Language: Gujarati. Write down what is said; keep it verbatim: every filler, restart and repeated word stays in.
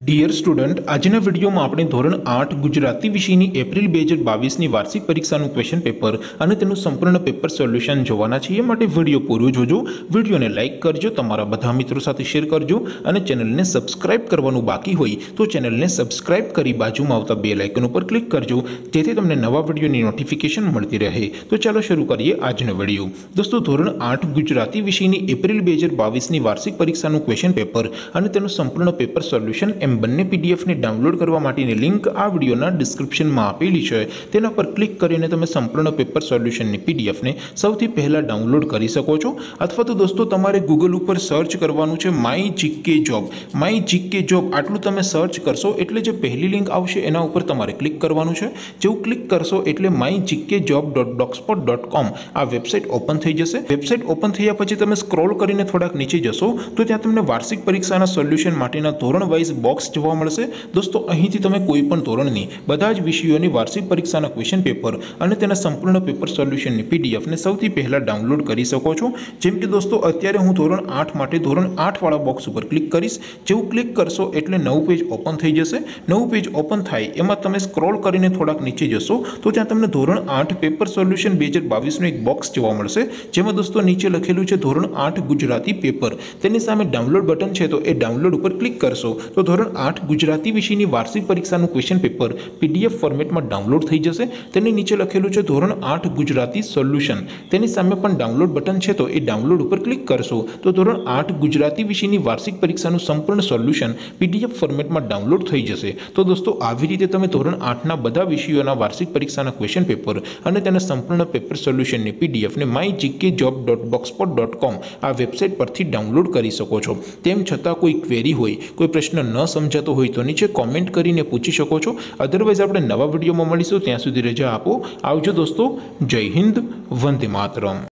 डियर स्टूडेंट, આજના વિડીયોમાં આપણે ધોરણ આઠ ગુજરાતી વિષયની એપ્રિલ બે હજાર બાવીસની વાર્ષિક પરીક્ષાનું ક્વેશ્ચન પેપર અને તેનું સંપૂર્ણ પેપર સોલ્યુશન જોવાના છીએ। માટે વિડીયો પૂરો જોજો, વિડીયોને લાઇક કરજો, તમારા બધા મિત્રો સાથે શેર કરજો અને ચેનલને સબસ્ક્રાઇબ કરવાનું બાકી હોય તો ચેનલને સબસ્ક્રાઇબ કરી બાજુમાં આવતા બેલ આઇકન ઉપર ક્લિક કરજો જેથી તમને નવા વિડીયોની નોટિફિકેશન મળતી રહે। તો ચાલો શરૂ કરીએ આજનો વિડીયો। દોસ્તો, ધોરણ આઠ ગુજરાતી વિષયની એપ્રિલ બે હજાર બાવીસની વાર્ષિક પરીક્ષાનું ક્વેશ્ચન પેપર અને તેનું સંપૂર્ણ પેપર સોલ્યુશન બંને પીડીએફ ને ડાઉનલોડ કરવા માટેની લિંક આ વિડિયોના ડિસ્ક્રિપ્શનમાં આપેલી છે। તેના પર ક્લિક કરીને તમે સંપૂર્ણ પેપર સોલ્યુશનની પીડીએફ ને સૌથી પહેલા ડાઉનલોડ કરી શકો છો। અથવા તો દોસ્તો તમારે ગૂગલ ઉપર સર્ચ કરવાનું છે my GK job. My GK job આટલું તમે સર્ચ કરશો એટલે જે પહેલી લિંક આવશે એના ઉપર તમારે ક્લિક કરવાનું છે। જેવું ક્લિક કરશો એટલે my GK job dot blogspot dot com આ વેબસાઇટ ઓપન થઈ જશે। વેબસાઇટ ઓપન થયા પછી તમે સ્ક્રોલ કરીને થોડાક નીચે જશો તો ત્યાં તમને વાર્ષિક પરીક્ષાના સોલ્યુશન માટેના ધોરણ વાઇઝ બોક્સ જોવા મળશે। દોસ્તો, અહીંથી તમે કોઈ પણ ધોરણની બધા જ વિષયોની વાર્ષિક પરીક્ષાના ક્વેશ્ચન પેપર અને તેના સંપૂર્ણ પેપર સોલ્યુશનની પીડીએફ ને સૌથી પહેલા ડાઉનલોડ કરી શકો છો। જેમ કે દોસ્તો, અત્યારે હું ધોરણ આઠ માટે ધોરણ આઠ વાળા બોક્સ ઉપર ક્લિક કરીશ। જેવું ક્લિક કરશો એટલે નવું પેજ ઓપન થઈ જશે। નવું પેજ ઓપન થાય એમાં તમે સ્ક્રોલ કરીને થોડાક નીચે જશો તો ત્યાં તમને ધોરણ આઠ પેપર સોલ્યુશન બે હજાર બાવીસનું એક બોક્સ જોવા મળશે, જેમાં દોસ્તો નીચે લખેલું છે ધોરણ આઠ ગુજરાતી પેપર। તેની સામે ડાઉનલોડ બટન છે તો એ ડાઉનલોડ ઉપર ક્લિક કરશો તો ધોરણ આઠ ગુજરાતી વિષયની વાર્ષિક પરીક્ષાનું ક્વેશ્ચન પેપર પીડીએફ ફોર્મેટમાં ડાઉનલોડ થઈ જશે। તેની નીચે લખેલું છે ધોરણ આઠ ગુજરાતી સોલ્યુશન। તેની સામે પણ ડાઉનલોડ બટન છે તો એ ડાઉનલોડ ઉપર ક્લિક કરશો તો ધોરણ આઠ ગુજરાતી વિષયની વાર્ષિક પરીક્ષાનું સંપૂર્ણ સોલ્યુશન પીડીએફ ફોર્મેટમાં ડાઉનલોડ થઈ જશે। તો દોસ્તો, આવી રીતે તમે ધોરણ આઠના બધા વિષયોના વાર્ષિક પરીક્ષાના ક્વેશ્ચન પેપર અને તેના સંપૂર્ણ પેપર સોલ્યુશનની પીડીએફ ને my GK job dot blogspot dot com આ વેબસાઇટ પરથી ડાઉનલોડ કરી શકો છો। તેમ છતાં કોઈ ક્વેરી હોય, કોઈ પ્રશ્ન ન સમજાતો હોય તો નીચે કોમેન્ટ કરીને પૂછી શકો છો। અધરવાઇઝ આપણે નવા વિડીયોમાં મળીશું, ત્યાં સુધી રજા આપો। આવજો દોસ્તો, જય હિન્દ, વંદે માતરમ।